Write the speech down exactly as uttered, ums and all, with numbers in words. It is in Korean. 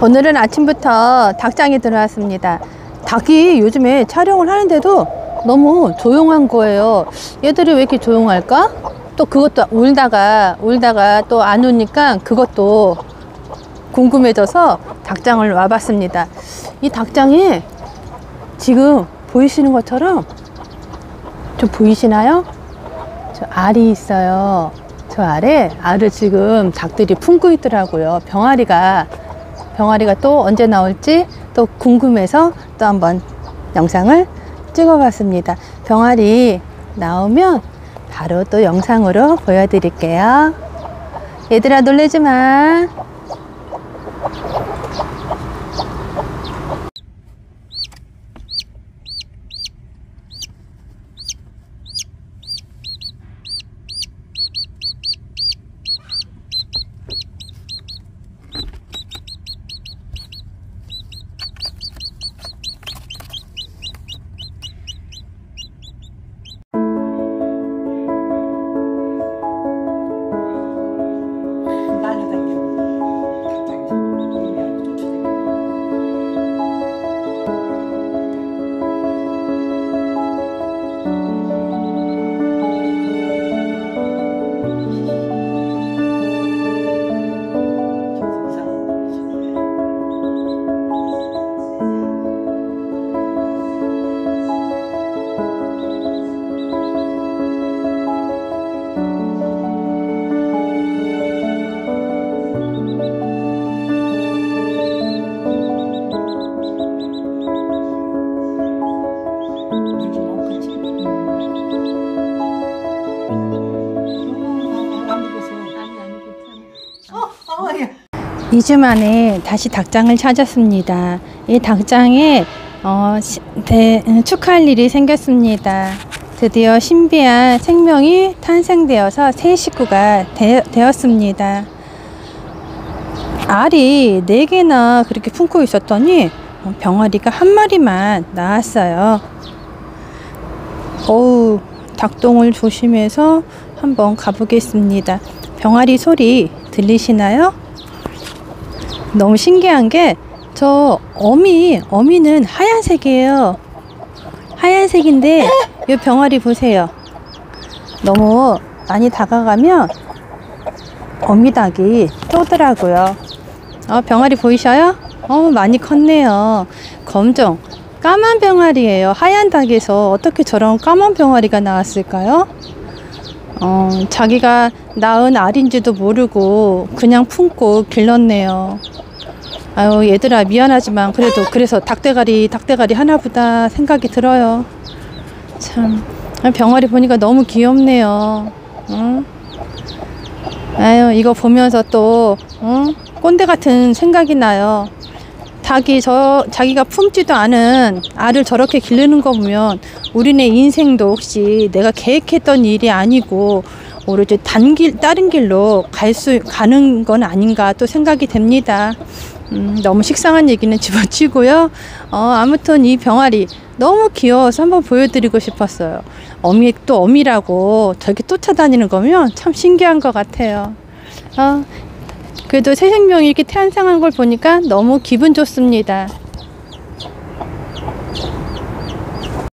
오늘은 아침부터 닭장에 들어왔습니다. 닭이 요즘에 촬영을 하는데도 너무 조용한 거예요. 얘들이 왜 이렇게 조용할까? 또 그것도 울다가 울다가 또 안 우니까 그것도 궁금해져서 닭장을 와봤습니다. 이 닭장에 지금 보이시는 것처럼 좀 보이시나요? 저 알이 있어요. 저 알에 알을 지금 닭들이 품고 있더라고요. 병아리가 병아리가 또 언제 나올지 또 궁금해서 또 한번 영상을 찍어봤습니다. 병아리 나오면 바로 또 영상으로 보여드릴게요. 얘들아 놀래지 마. 이 주 만에 다시 닭장을 찾았습니다. 이 닭장에 어, 시, 대, 축하할 일이 생겼습니다. 드디어 신비한 생명이 탄생되어서 새 식구가 되, 되었습니다. 알이 네 개나 그렇게 품고 있었더니 병아리가 한 마리만 나왔어요. 어우, 닭똥을 조심해서 한번 가보겠습니다. 병아리 소리 들리시나요? 너무 신기한 게 저 어미, 어미는 하얀색이에요. 하얀색인데 이 병아리 보세요. 너무 많이 다가가면 어미 닭이 쏘더라고요. 어, 병아리 보이셔요? 어, 많이 컸네요. 검정, 까만 병아리예요. 하얀 닭에서 어떻게 저런 까만 병아리가 나왔을까요? 어, 자기가 낳은 알인지도 모르고 그냥 품고 길렀네요. 아유, 얘들아 미안하지만 그래도 그래서 닭대가리 닭대가리 하나보다 생각이 들어요. 참, 병아리 보니까 너무 귀엽네요. 응? 아유, 이거 보면서 또 응? 꼰대 같은 생각이 나요. 닭이 저 자기가 품지도 않은 알을 저렇게 기르는 거 보면 우리네 인생도 혹시 내가 계획했던 일이 아니고 오로지 단길 다른 길로 갈 수 가는 건 아닌가 또 생각이 됩니다. 음, 너무 식상한 얘기는 집어치고요. 어, 아무튼 이 병아리 너무 귀여워서 한번 보여드리고 싶었어요. 어미 또 어미라고 저렇게 쫓아다니는 거면 참 신기한 것 같아요. 어, 그래도 새 생명이 이렇게 태어난 걸 보니까 너무 기분 좋습니다.